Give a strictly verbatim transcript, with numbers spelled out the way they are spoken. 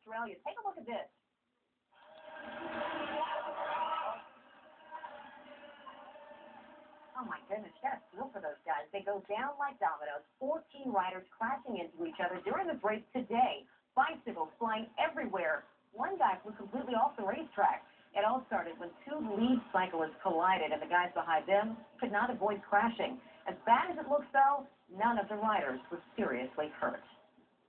Australia. Take a look at this. Oh my goodness, you gotta feel for those guys. They go down like dominoes. fourteen riders crashing into each other during this race today. Bicycles flying everywhere. One guy flew completely off the racetrack. It all started when two lead cyclists collided, and the guys behind them could not avoid crashing. As bad as it looks, though, none of the riders were seriously hurt.